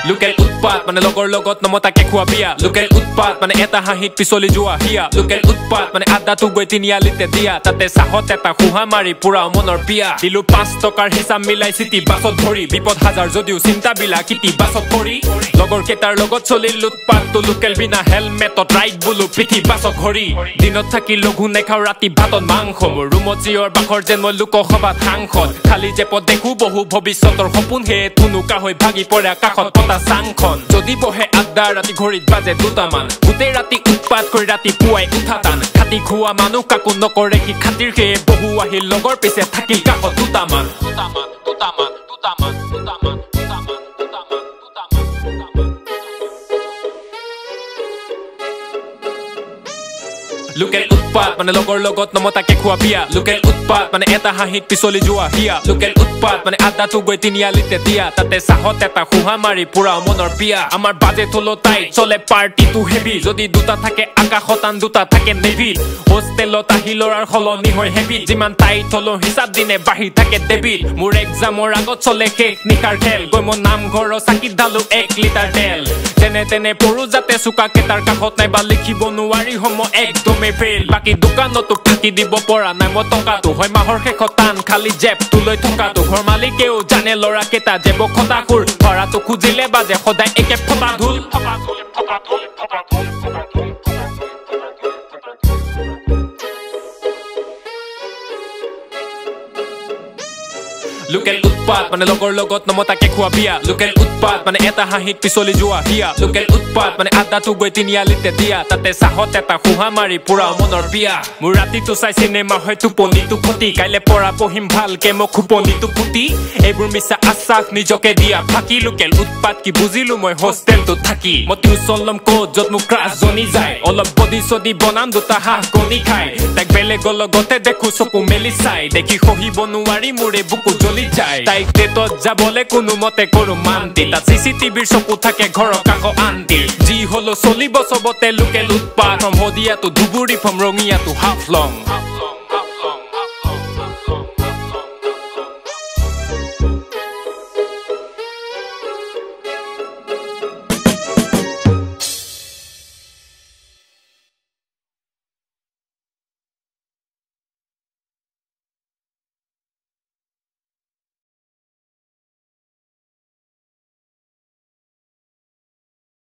local উৎপাত মানে লগৰ লগত নমতাকে খোৱা বিয়া লোকেল উৎপাত মানে এটা হাঁহিত পিছলি যোৱা হিয়া লোকেল উৎপাত মানে আদাটো গৈ তিনিআলিতে দিয়া তাতে চাহত এটা খুহা মাৰি পুৰা মনৰ পিয়া দিলো 5 টকাৰ হিচাপ মিলাই চিটি বাছত ধৰি বিপদ হাজাৰ যদিও চিন্তা বিলা কিটি বাছত পৰি লগৰ কেইটাৰ লগত চলিল উৎপাতটো লোকেল বিনা হেলমেটত ৰাইড বুলো পিঠি বাছত ঘৰি দিনত থাকি লঘু নেখাও ৰাতি ভাতত মাংস মোৰ ৰুমত জিঅৰ বাখৰ যেন মই লোকসভাত সাংসদ খালি জেপত দেখো বহু ভৱিষ্যতৰ সপোন হে থুনুকা হৈ ভাগি পৰে কাষত পতা চাংখন যদি বহে আড্ডা ৰাতি ঘড়ীত বাজে 2টামান গোটেই ৰাতি উৎপাত কৰি ৰাতি পুৱাই উঠা টান খাতি খোৱা মানুহ কাকো নকৰে কি খাতিৰ হে বহু আহিল লগৰ পিছে থাকিল কাষত 2টামান লোকেল উৎপাত মানে লগৰ লগত নমতাকে খোৱা বিয়া লোকেল উৎপাত মানে এটা হাঁহিত পিছলি যোৱা হিয়া লোকেল উৎপাত মানে আদাটো গৈ তিনিআলিতে দিয়া তাতে চাহত এটা খুহা মাৰি পুৰা মনৰ পিয়া আমাৰ বাজেট হলো টাইট চলে পাৰ্টিটো হেভি যদি 2টা থাকে আকাশত আন 2টা থাকে নেভিত হোষ্টেলত আহি লৰাৰ সলনি হয় হেভি যিমান টাইট হলো হিচাপ দিনে বাঢ়ি থাকে ডেবিট মোৰ এক্সামৰ আগত চলে শেষ নিশাৰ খেল গৈ মই নামঘৰৰ চাকিত ঢালো 1 লিটাৰ তেল যেনে তেনে পৰো যাতে চুকা কেটাৰ কাষত নাইবা লিখিব নোৱাৰি হম একদমে ফেল বাকি দোকানতো থাকি দিব পৰা নাই মই টকাটো হয় মাহৰ শেষত টান খালি জেপটো লৈ থকাটো ঘৰ মালিকেও জানে লৰা কেইটা জেব খটাকুৰ ভৰাটো খুজিলে বাজে সদায় একে ফটা ধুল লোকেল উৎপাত মানে লগৰ লগত নমতাকে খোৱা বিয়া লোকেল উৎপাত মানে এটা হাঁহিত পিছলি যোৱা হিয়া লোকেল উৎপাত মানে আদাটো গৈ তিনিআলিতে দিয়া তাতে চাহত এটা খুহা মাৰি পুৰা মনৰ বিয়া মোৰ ৰাতিটো চাই চিনেমা হয় টোপনিটো ক্ষতি কাইলে পৰা পঢ়িম ভালকে মোক খুপনিটো ফুটি এইবোৰ মিছা আশ্বাস নিজকে দিয়া ফাঁকি লোকেল উৎপাত কি বুজিলো মই হোষ্টেলটো থাকি মই টিউচন লম ক'ত য'ত মোক ক্লাছ জনি যায় অলপ বডি চডি বনাম 2টা হাঁহ কণী খাই তাক বেলেগৰ লগতে দেখো চকু মেলি চাই দেখি সহিব নোৱাৰি মোৰে বুকু জ্বলি যায় তাইক ডেটত যাবলে কোনো মতে কৰো মান্তি তাত চিচিটিভিৰ চকু থাকে ঘৰৰ কাষ আন্তি যি হলো চলিব চবতে লোকেল উৎপাত ফ্ৰম হদিয়াটো ধুবুৰী ফ্ৰম ৰঙিয়াটো হাফলং